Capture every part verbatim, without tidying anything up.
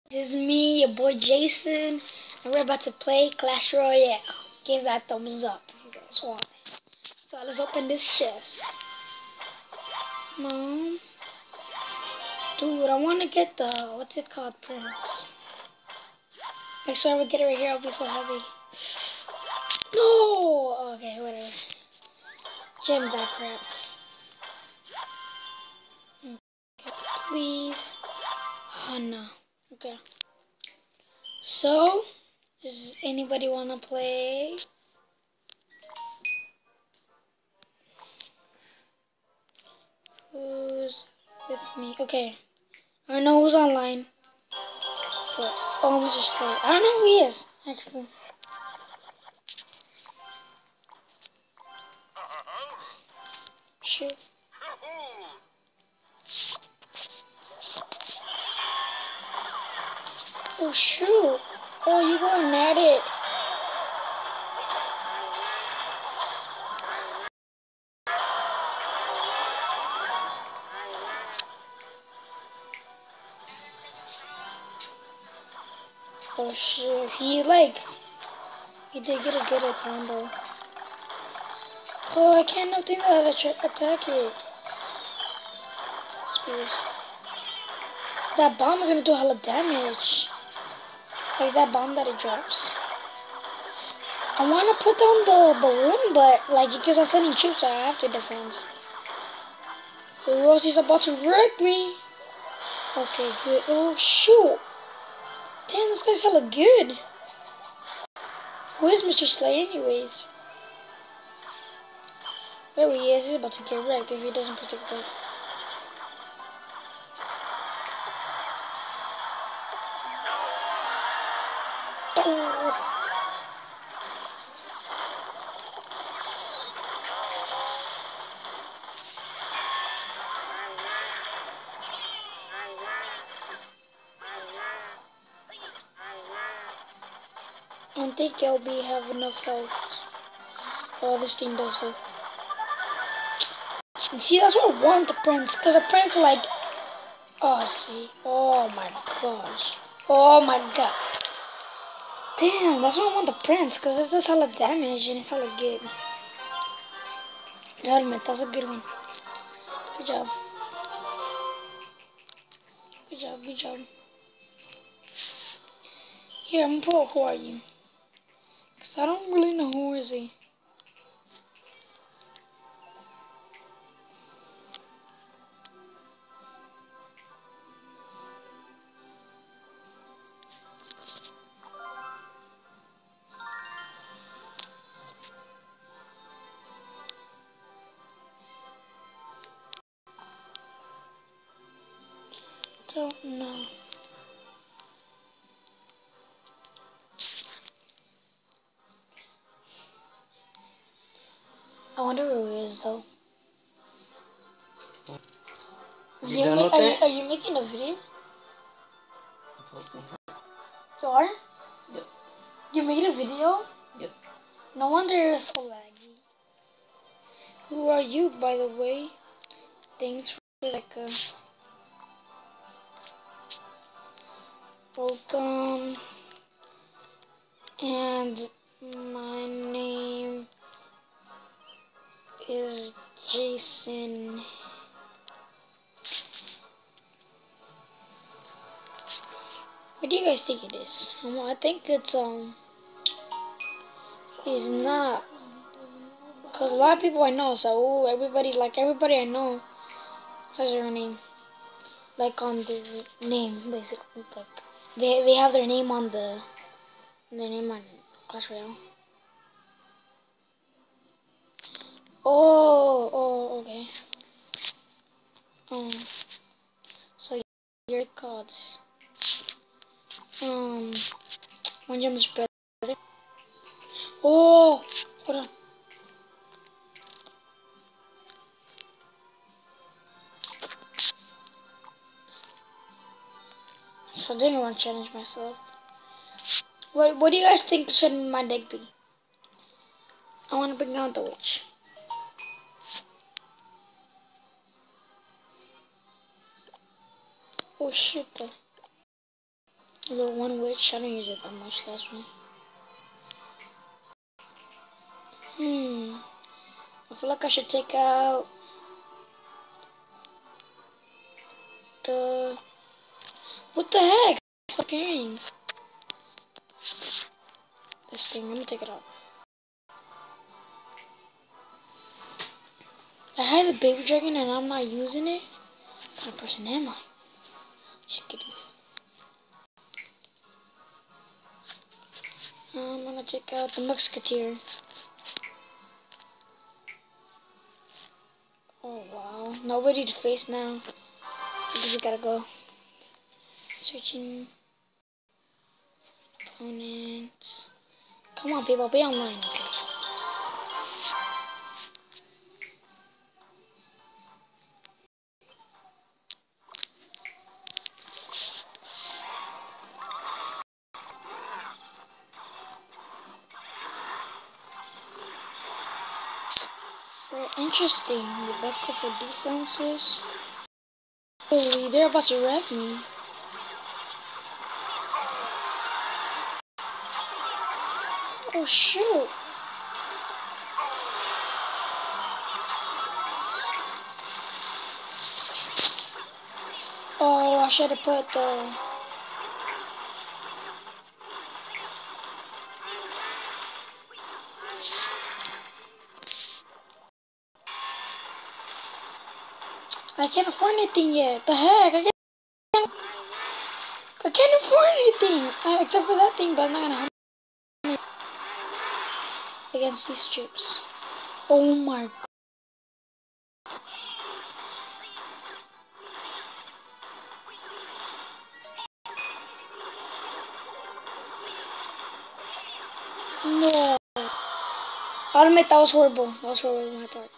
This is me, your boy Jason, and we're about to play Clash Royale. Give that thumbs up if you guys want it. So let's open this chest. Mom. Dude, I want to get the, what's it called, Prince. Make sure we get it right here, I'll be so happy. No! Okay, whatever. Gem that crap. Okay, please. Oh, no. Okay. So, does anybody want to play? Who's with me? Okay. I know who's online. But, oh, Mister Slade. I don't know who he is, actually. Shoot. Oh, shoot. Oh, you going at it. Oh, shoot. He, like, he did get a good combo. Oh, I can't nothing that attack it. Spears. That bomb is gonna do a hella damage. Like that bomb that it drops. I wanna put down the balloon, but like because I'm sending troops, so I have to defend. Rosie's about to wreck me. Okay, good. Oh shoot! Damn, this guy's hella good. Who is Mister Slay, anyways? There he is. He's about to get wrecked if he doesn't protect that. Oh. I don't think L B have enough health. Oh, this thing does though. See, that's what I want the Prince, because the Prince like, oh, see, oh my gosh, oh my god. Damn, that's why I want the Prince, because it does hella damage and it's hella good. I admit, that's a good one. Good job. Good job, good job. Here, I'm gonna put who are you? Because I don't really know who is he. Don't know. I wonder who it is though. You done with are, that? you, are you making a video? You are? Yep. You made a video? Yep. No wonder you're so laggy. Who are you, by the way? Thanks for like a welcome. And my name is Jason. What do you guys think it is? I think it's um. He's not. Cause a lot of people I know, so ooh, everybody like everybody I know has their own name. Like on their name, basically. Like they they have their name on the their name on Clash Royale. Oh, oh, okay. Um, so you're called um one Gem's brother. Oh, hold on. So I didn't want to challenge myself. What What do you guys think should my deck be? I want to bring down the witch. Oh shit! The one witch, I don't use it that much, that's why. Hmm. I feel like I should take out the... What the heck? Stop hearing. This thing, let me take it out. I had the baby dragon and I'm not using it? What kind of person am I? Just kidding. I'm gonna take out the Musketeer. Oh wow. Nobody to face now. I guess we gotta go. Searching opponents. Come on people, be online. Okay. Very interesting. We both go for defenses. Holy, they're about to wreck me. Oh shoot. Oh, I should have put the... I can't afford anything yet. The heck? I can't, I can't afford anything. Uh, except for that thing, but I'm not gonna help me against these strips. Oh my god. No. I'll admit that was horrible. That was horrible on my part.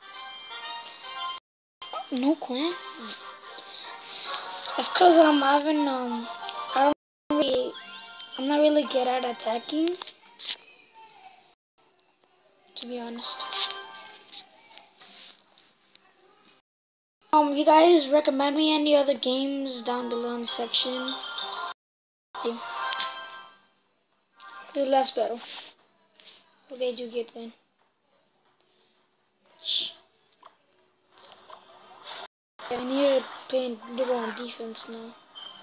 No clan? It's cause I'm having um I don't really I'm not really good at attacking. To be honest. Um if you guys recommend me any other games down below in the section. Okay. This is the last battle. Okay, do get then. I need to play a little on defense now.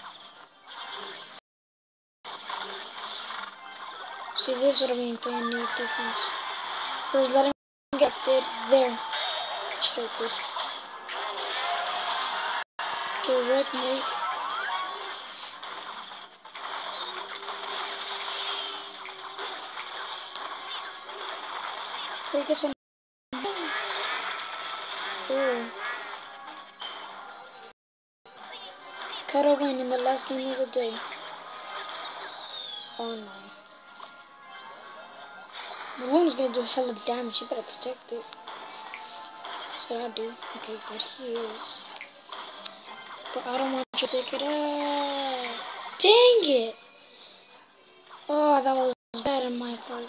See, this is what I mean, playing new defense. Whereas letting him get there, there. Distracted. Okay, wreck mate. Focus on. Oh. Cut a win in the last game of the day. Oh no. Balloon's gonna do hella damage, you better protect it. So I do. Okay, good, he is. But I don't want you to take it out. Dang it! Oh, that was bad on my part.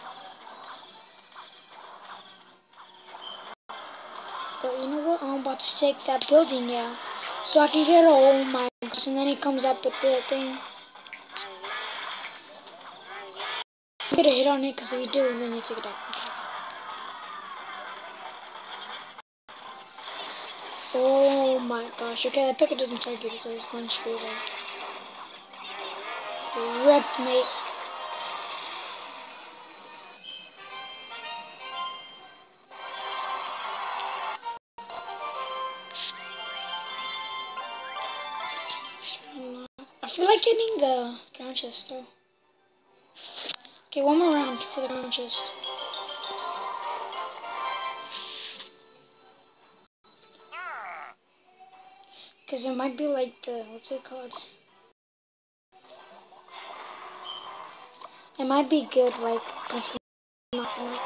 But you know what? I'm about to take that building now. So I can get it. Oh my gosh. And then he comes up with the thing. You gotta hit on it because if you do, then you take it out. Oh my gosh. Okay, that picker doesn't target it, so it's going straight out. Wrecked, mate. I feel like getting the ground chest though. Okay, one more round for the ground chest. Because it might be like the, what's it called? It might be good, like, it's not gonna.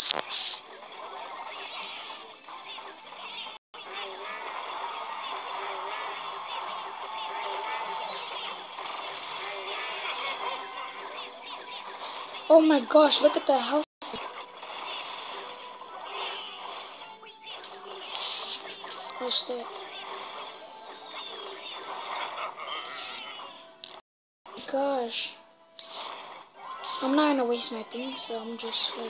Oh my gosh, look at the house. What's that? gosh. I'm not gonna waste my things, so I'm just like.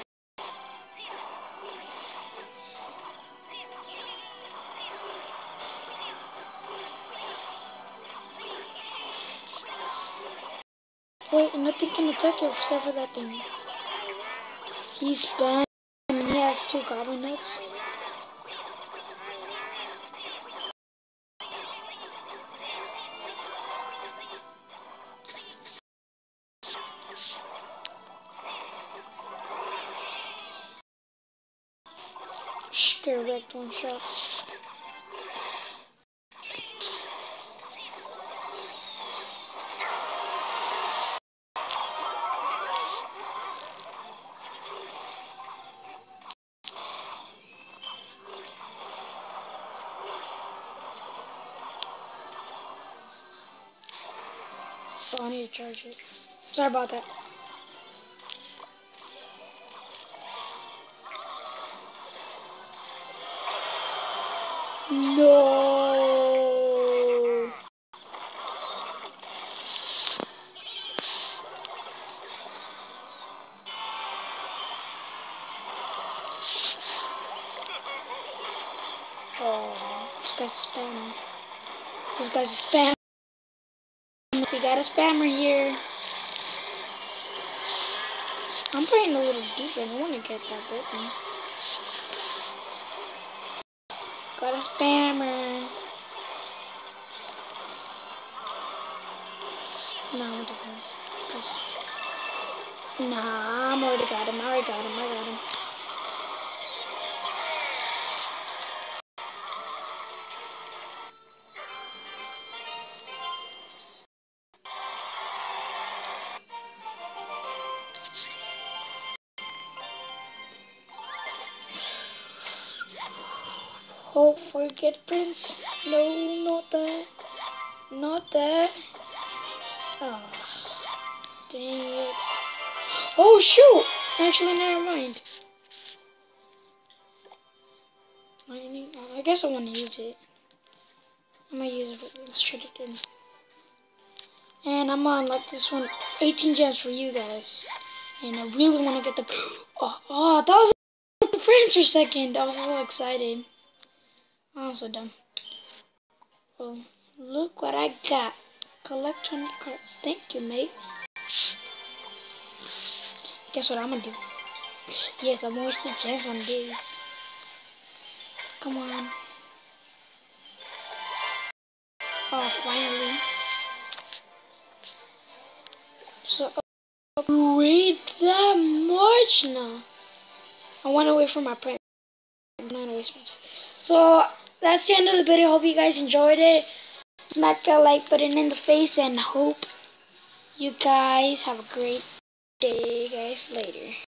Wait, nothing can attack you except for that thing. He's spam and he has two goblin nuts. Scare wrecked one shot. Oh, I need to charge it. Sorry about that. No. Oh, this guy's a spammer. This guy's a spam. We got a spammer here. I'm playing a little deeper. I want to get that broken. Got a spammer. No, I'm defense. Cause nah, I'm already got him. I already got him. I got him. Hope forget Prince. No, not that. Not that. Oh, dang it. Oh, shoot! Actually, never mind. I, need, I guess I want to use it. I'm going to use it. Let's trade it in. And I'm on like this one. eighteen gems for you guys. And I really want to get the... Oh, oh, that was the Prince for a second. I was so excited. I'm so dumb. Oh, look what I got. Collect twenty cards. Thank you, mate. Guess what I'm gonna do? Yes, I'm wasting gems on this. Come on. Oh, finally. So, wait that much now. I want to wait for my print. I'm not gonna waste my time. So, that's the end of the video. Hope you guys enjoyed it. Smack that like button in the face and hope you guys have a great day, guys. Later.